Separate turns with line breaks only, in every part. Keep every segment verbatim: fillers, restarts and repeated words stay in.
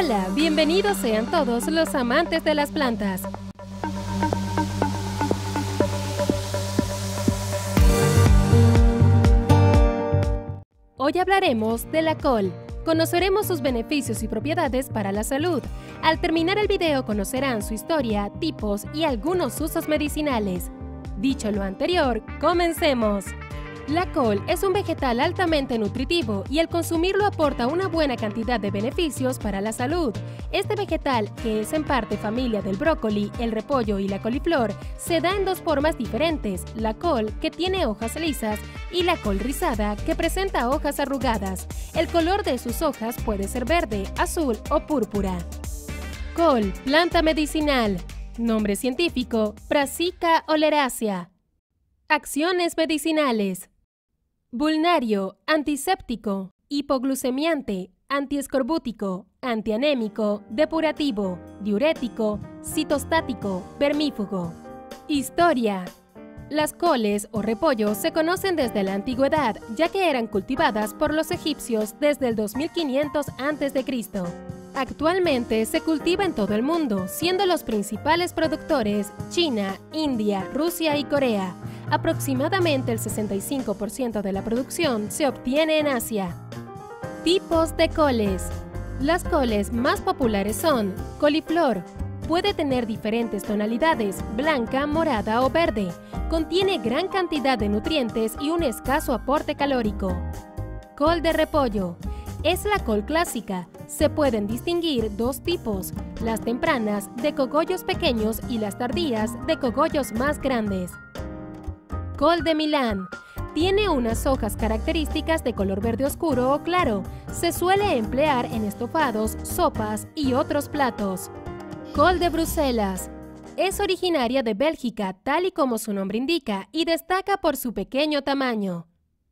Hola, bienvenidos sean todos los amantes de las plantas. Hoy hablaremos de la col. Conoceremos sus beneficios y propiedades para la salud. Al terminar el video conocerán su historia, tipos y algunos usos medicinales. Dicho lo anterior, comencemos. La col es un vegetal altamente nutritivo y el consumirlo aporta una buena cantidad de beneficios para la salud. Este vegetal, que es en parte familia del brócoli, el repollo y la coliflor, se da en dos formas diferentes: la col, que tiene hojas lisas, y la col rizada, que presenta hojas arrugadas. El color de sus hojas puede ser verde, azul o púrpura. Col, planta medicinal. Nombre científico: Brassica oleracea. Acciones medicinales: vulnario, antiséptico, hipoglucemiante, antiescorbútico, antianémico, depurativo, diurético, citostático, vermífugo. Historia: las coles o repollos se conocen desde la antigüedad, ya que eran cultivadas por los egipcios desde el dos mil quinientos antes de Cristo Actualmente se cultiva en todo el mundo, siendo los principales productores China, India, Rusia y Corea. Aproximadamente el sesenta y cinco por ciento de la producción se obtiene en Asia. Tipos de coles. Las coles más populares son coliflor. Puede tener diferentes tonalidades, blanca, morada o verde. Contiene gran cantidad de nutrientes y un escaso aporte calórico. Col de repollo. Es la col clásica. Se pueden distinguir dos tipos: las tempranas, de cogollos pequeños, y las tardías, de cogollos más grandes. Col de Milán. Tiene unas hojas características de color verde oscuro o claro. Se suele emplear en estofados, sopas y otros platos. Col de Bruselas. Es originaria de Bélgica, tal y como su nombre indica, y destaca por su pequeño tamaño.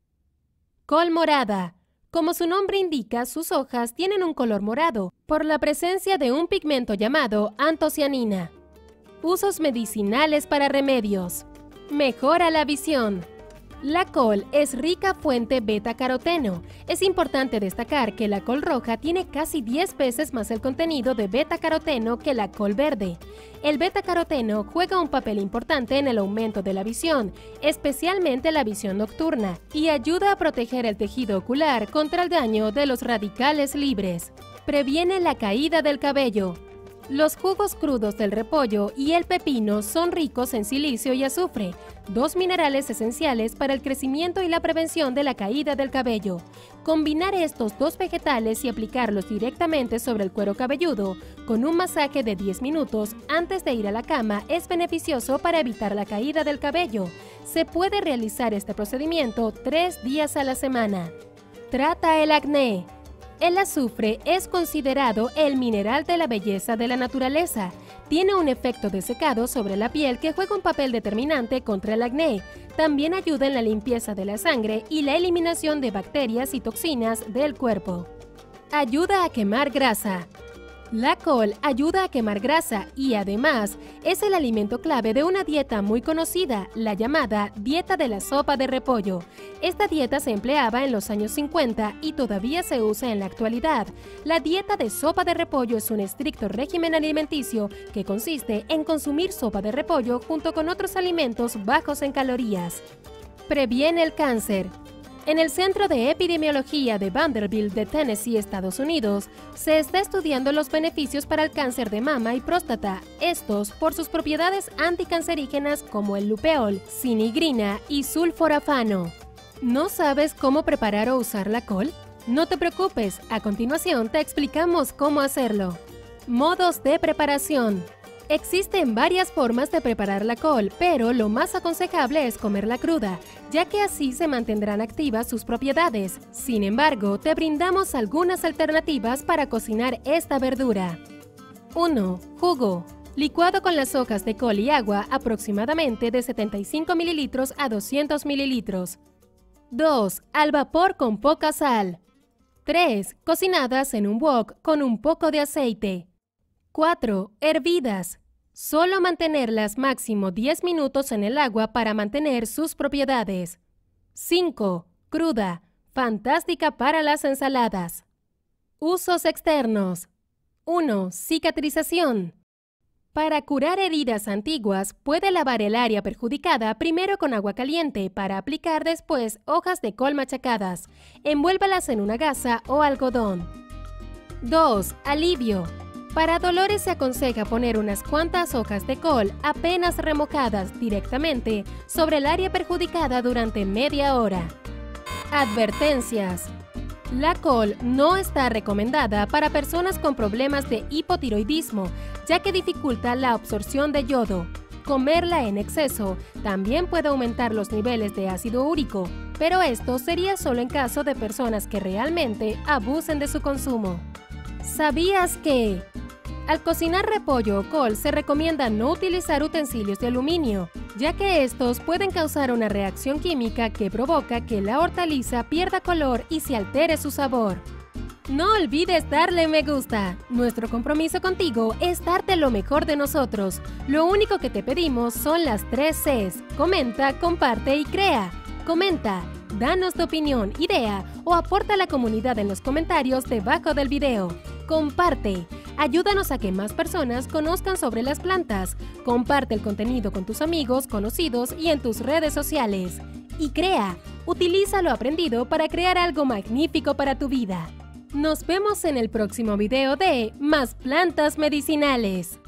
Col morada. Como su nombre indica, sus hojas tienen un color morado, por la presencia de un pigmento llamado antocianina. Usos medicinales para remedios. Mejora la visión. La col es rica fuente beta-caroteno. Es importante destacar que la col roja tiene casi diez veces más el contenido de beta-caroteno que la col verde. El beta-caroteno juega un papel importante en el aumento de la visión, especialmente la visión nocturna, y ayuda a proteger el tejido ocular contra el daño de los radicales libres. Previene la caída del cabello. Los jugos crudos del repollo y el pepino son ricos en silicio y azufre, dos minerales esenciales para el crecimiento y la prevención de la caída del cabello. Combinar estos dos vegetales y aplicarlos directamente sobre el cuero cabelludo con un masaje de diez minutos antes de ir a la cama es beneficioso para evitar la caída del cabello. Se puede realizar este procedimiento tres días a la semana. Trata el acné. El azufre es considerado el mineral de la belleza de la naturaleza. Tiene un efecto de secado sobre la piel que juega un papel determinante contra el acné. También ayuda en la limpieza de la sangre y la eliminación de bacterias y toxinas del cuerpo. Ayuda a quemar grasa. La col ayuda a quemar grasa y además es el alimento clave de una dieta muy conocida, la llamada dieta de la sopa de repollo. Esta dieta se empleaba en los años cincuenta y todavía se usa en la actualidad. La dieta de sopa de repollo es un estricto régimen alimenticio que consiste en consumir sopa de repollo junto con otros alimentos bajos en calorías. Previene el cáncer. En el Centro de Epidemiología de Vanderbilt de Tennessee, Estados Unidos, se está estudiando los beneficios para el cáncer de mama y próstata, estos por sus propiedades anticancerígenas como el lupeol, sinigrina y sulforafano. ¿No sabes cómo preparar o usar la col? No te preocupes, a continuación te explicamos cómo hacerlo. Modos de preparación. Existen varias formas de preparar la col, pero lo más aconsejable es comerla cruda, ya que así se mantendrán activas sus propiedades. Sin embargo, te brindamos algunas alternativas para cocinar esta verdura. uno. Jugo. Licuado con las hojas de col y agua, aproximadamente de setenta y cinco mililitros a doscientos mililitros. dos. Al vapor con poca sal. tres. Cocinadas en un wok con un poco de aceite. cuatro. Hervidas. Solo mantenerlas máximo diez minutos en el agua para mantener sus propiedades. cinco. Cruda. Fantástica para las ensaladas. Usos externos. uno. Cicatrización. Para curar heridas antiguas, puede lavar el área perjudicada primero con agua caliente para aplicar después hojas de col machacadas. Envuélvalas en una gasa o algodón. dos. Alivio. Para dolores se aconseja poner unas cuantas hojas de col apenas remojadas directamente sobre el área perjudicada durante media hora. Advertencias. La col no está recomendada para personas con problemas de hipotiroidismo, ya que dificulta la absorción de yodo. Comerla en exceso también puede aumentar los niveles de ácido úrico, pero esto sería solo en caso de personas que realmente abusen de su consumo. ¿Sabías que? Al cocinar repollo o col se recomienda no utilizar utensilios de aluminio, ya que estos pueden causar una reacción química que provoca que la hortaliza pierda color y se altere su sabor. No olvides darle me gusta. Nuestro compromiso contigo es darte lo mejor de nosotros. Lo único que te pedimos son las tres Cs. Comenta, comparte y crea. Comenta, danos tu opinión, idea o aporta a la comunidad en los comentarios debajo del video. Comparte. Ayúdanos a que más personas conozcan sobre las plantas. Comparte el contenido con tus amigos, conocidos y en tus redes sociales. Y crea. Utiliza lo aprendido para crear algo magnífico para tu vida. Nos vemos en el próximo video de Más Plantas Medicinales.